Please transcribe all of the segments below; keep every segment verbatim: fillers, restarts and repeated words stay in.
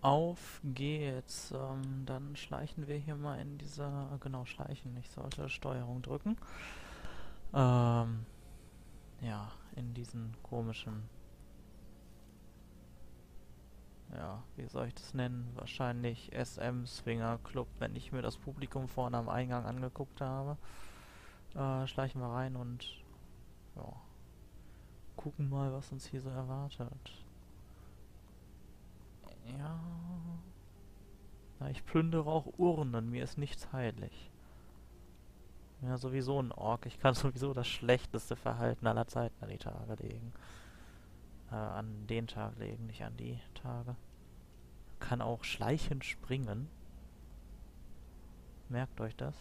Auf geht's. Ähm, dann schleichen wir hier mal in dieser, genau, schleichen. Ich sollte Steuerung drücken. Ähm, ja, in diesen komischen, ja, wie soll ich das nennen? Wahrscheinlich S M Swinger Club, wenn ich mir das Publikum vorne am Eingang angeguckt habe. Äh, schleichen wir rein und, ja, gucken mal, was uns hier so erwartet. Ja, na, ich plündere auch Urnen, mir ist nichts heilig. Ja, sowieso ein Ork. Ich kann sowieso das schlechteste Verhalten aller Zeiten an die Tage legen. Äh, an den Tag legen, nicht an die Tage. Kann auch schleichend springen. Merkt euch das.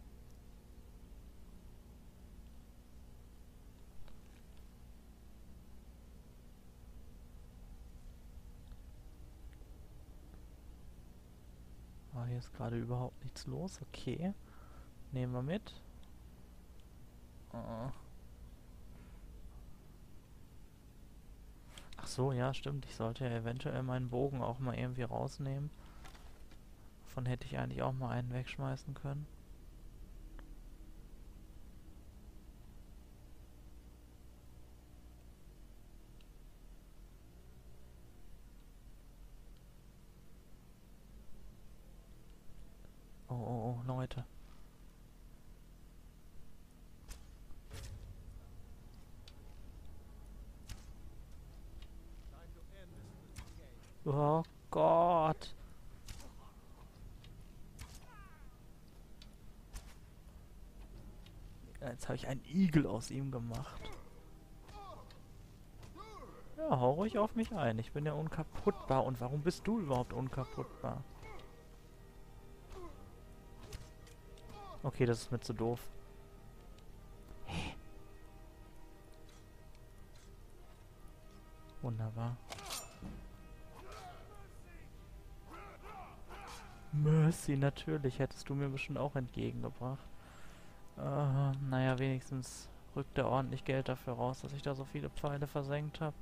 Ah, hier ist gerade überhaupt nichts los. Okay. Nehmen wir mit. Oh. Ach so, ja, stimmt. Ich sollte ja eventuell meinen Bogen auch mal irgendwie rausnehmen. Davon hätte ich eigentlich auch mal einen wegschmeißen können. Oh, oh, oh, Leute. Oh Gott. Jetzt habe ich einen Igel aus ihm gemacht. Ja, hau ruhig auf mich ein. Ich bin ja unkaputtbar. Und warum bist du überhaupt unkaputtbar? Okay, das ist mir zu doof. Hä? Wunderbar. Mercy, natürlich. Hättest du mir bestimmt auch entgegengebracht. Äh, naja, wenigstens rückt er ordentlich Geld dafür raus, dass ich da so viele Pfeile versenkt habe.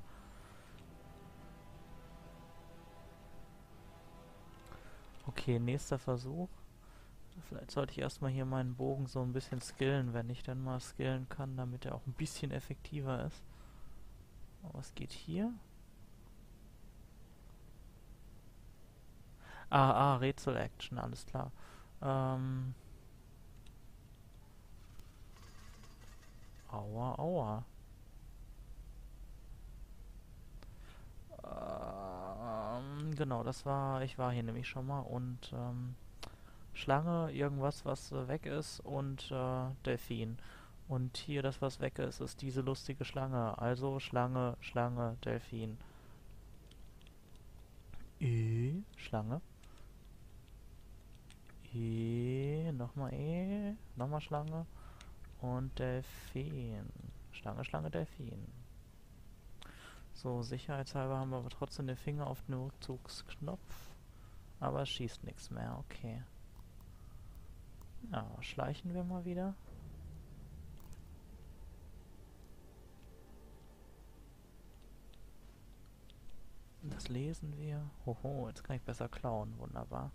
Okay, nächster Versuch. Vielleicht sollte ich erstmal hier meinen Bogen so ein bisschen skillen, wenn ich dann mal skillen kann, damit er auch ein bisschen effektiver ist. Oh, was geht hier? Ah, ah, Rätsel-Action, alles klar. Ähm. Aua, aua. Ähm, genau, das war, ich war hier nämlich schon mal und, ähm, Schlange, irgendwas, was äh, weg ist und äh, Delfin. Und hier das, was weg ist, ist diese lustige Schlange. Also Schlange, Schlange, Delfin. E, Schlange. E, nochmal E, nochmal Schlange. Und Delfin. Schlange, Schlange, Delfin. So, sicherheitshalber haben wir aber trotzdem den Finger auf den Rückzugsknopf. Aber es schießt nichts mehr, okay. Ja, schleichen wir mal wieder. Das lesen wir. Hoho, jetzt kann ich besser klauen. Wunderbar.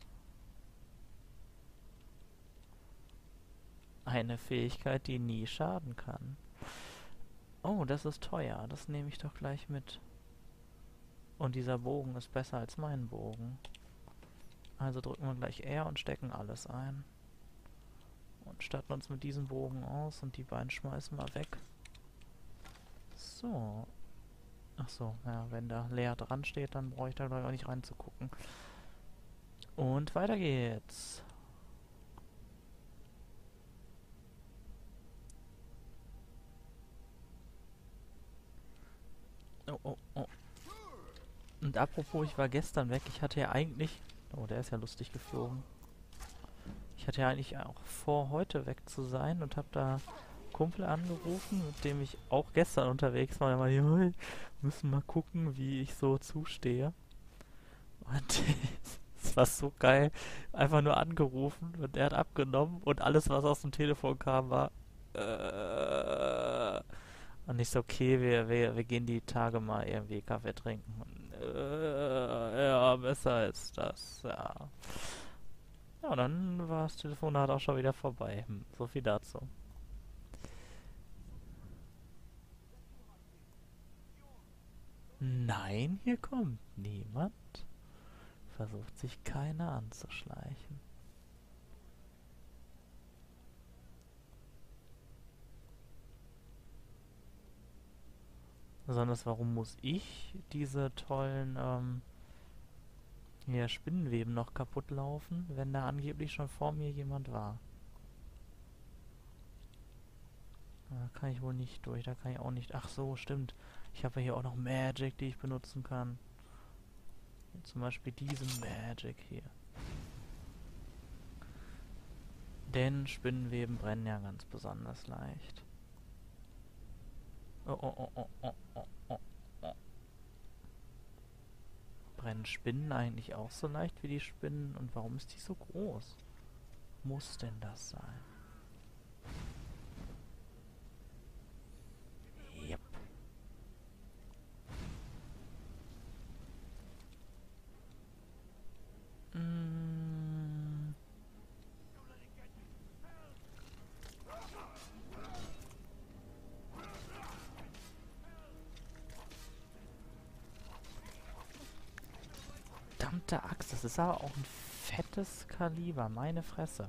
Eine Fähigkeit, die nie schaden kann. Oh, das ist teuer. Das nehme ich doch gleich mit. Und dieser Bogen ist besser als mein Bogen. Also drücken wir gleich R und stecken alles ein. Und statten uns mit diesem Bogen aus und die beiden schmeißen wir weg. So. Ach so, ja, wenn da leer dran steht, dann brauche ich da gleich auch nicht reinzugucken. Und weiter geht's. Oh, oh, oh. Und apropos, ich war gestern weg. Ich hatte ja eigentlich... Oh, der ist ja lustig geflogen. Ich hatte ja eigentlich auch vor, heute weg zu sein und habe da Kumpel angerufen, mit dem ich auch gestern unterwegs war. Er meinte, "Joi, müssen mal gucken, wie ich so zustehe." Und es war so geil. Einfach nur angerufen und er hat abgenommen und alles, was aus dem Telefon kam, war äh, und ich so, okay, wir, wir, wir gehen die Tage mal irgendwie Kaffee trinken. Und, äh, ja, Ja, besser ist das, ja. Ja, und dann war das Telefonat auch schon wieder vorbei. Hm, so viel dazu. Nein, hier kommt niemand. Versucht sich keiner anzuschleichen. Besonders, warum muss ich diese tollen ähm, hier Spinnenweben noch kaputt laufen, wenn da angeblich schon vor mir jemand war? Da kann ich wohl nicht durch, da kann ich auch nicht... Ach so, stimmt. Ich habe ja hier auch noch Magic, die ich benutzen kann. Zum Beispiel diese Magic hier. Denn Spinnenweben brennen ja ganz besonders leicht. Oh, oh, oh, oh, oh, oh, oh, oh. Brennen Spinnen eigentlich auch so leicht wie die Spinnen? Und warum ist die so groß? Muss denn das sein? Yep. Mm. Verdammte Axt, das ist aber auch ein fettes Kaliber, meine Fresse.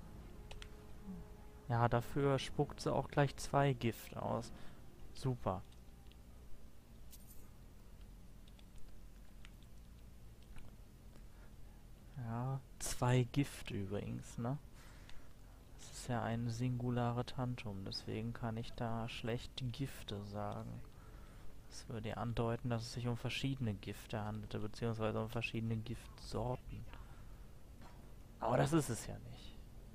Ja, dafür spuckt sie auch gleich zwei Gift aus. Super. Ja, zwei Gift übrigens, ne? Das ist ja ein singulare Tantum, deswegen kann ich da schlecht Gifte sagen. Das würde ja andeuten, dass es sich um verschiedene Gifte handelte, beziehungsweise um verschiedene Giftsorten. Aber das ist es ja nicht.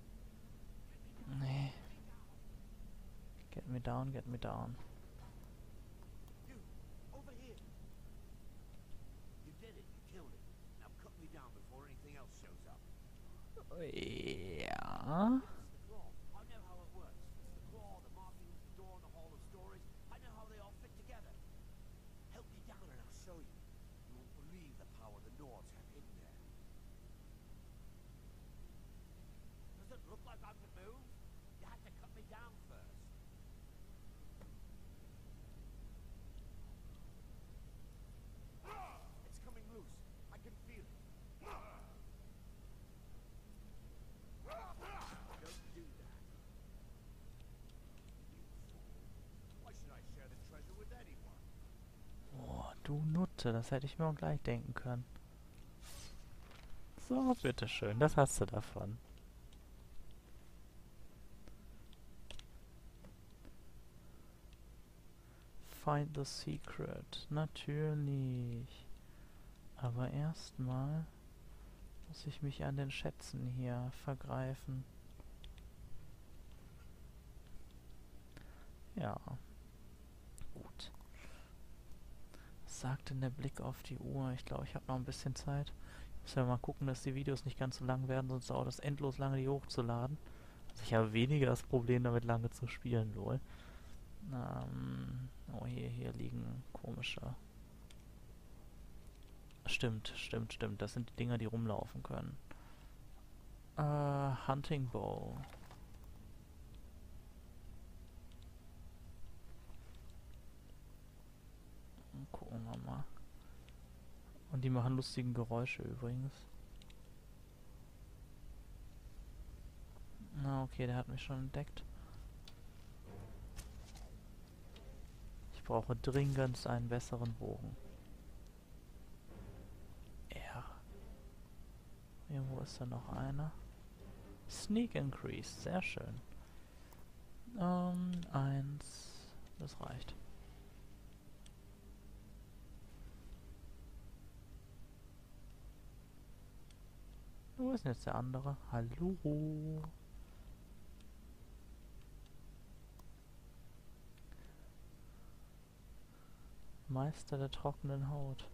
Nee. Get me down, get me down. Ja. Oh, du Nutte, das hätte ich mir auch gleich denken können. So, bitteschön, das hast du davon. Find the secret. Natürlich. Aber erstmal muss ich mich an den Schätzen hier vergreifen. Ja. Gut. Was sagt denn der Blick auf die Uhr? Ich glaube, ich habe noch ein bisschen Zeit. Ich muss ja mal gucken, dass die Videos nicht ganz so lang werden, sonst dauert das endlos lange, die hochzuladen. Also ich habe weniger das Problem damit, lange zu spielen, wohl. Ähm, oh, hier, hier liegen komische... Stimmt, stimmt, stimmt. Das sind die Dinger, die rumlaufen können. Äh, Hunting Bow. Gucken wir mal. Und die machen lustigen Geräusche übrigens. Na, okay, der hat mich schon entdeckt. Ich brauche dringend einen besseren Bogen. R. Irgendwo ist da noch einer. Sneak Increase, sehr schön. Ähm, eins. Das reicht. Wo ist denn jetzt der andere? Hallo? Meister der trockenen Haut.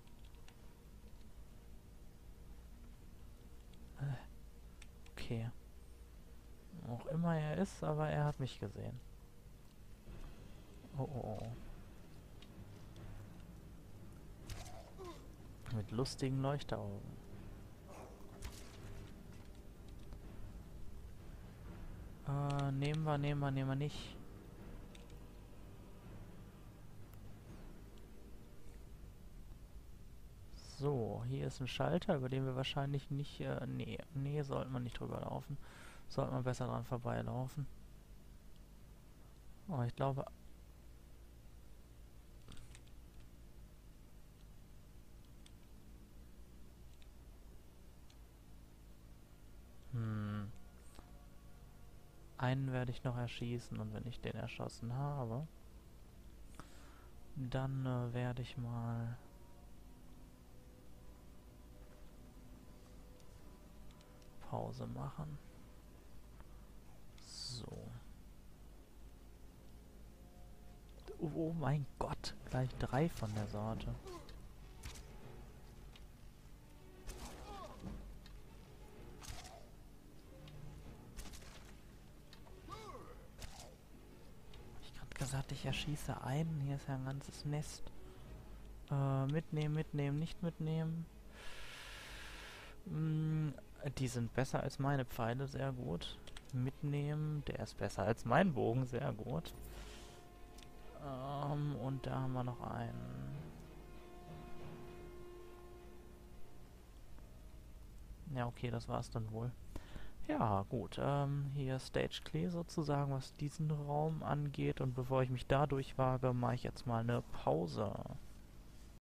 Äh, okay. Wo auch immer er ist, aber er hat mich gesehen. Oh, oh, oh. Mit lustigen Leuchtaugen. Äh, nehmen wir, nehmen wir, nehmen wir nicht. So, hier ist ein Schalter, über den wir wahrscheinlich nicht... Äh, nee, nee, sollten wir nicht drüber laufen. Sollten wir besser dran vorbeilaufen. Oh, ich glaube... Hm. Einen werde ich noch erschießen und wenn ich den erschossen habe, dann äh, werde ich mal... Pause machen. So. Oh, oh mein Gott, gleich drei von der Sorte. Ich hab gerade gesagt, ich erschieße einen. Hier ist ja ein ganzes Nest. Äh, mitnehmen, mitnehmen, nicht mitnehmen. Mm, die sind besser als meine Pfeile, sehr gut. Mitnehmen, der ist besser als mein Bogen, sehr gut. Ähm, und da haben wir noch einen. Ja, okay, das war's dann wohl. Ja, gut. Ähm, hier Stage Clear sozusagen, was diesen Raum angeht. Und bevor ich mich da durchwage, mache ich jetzt mal eine Pause.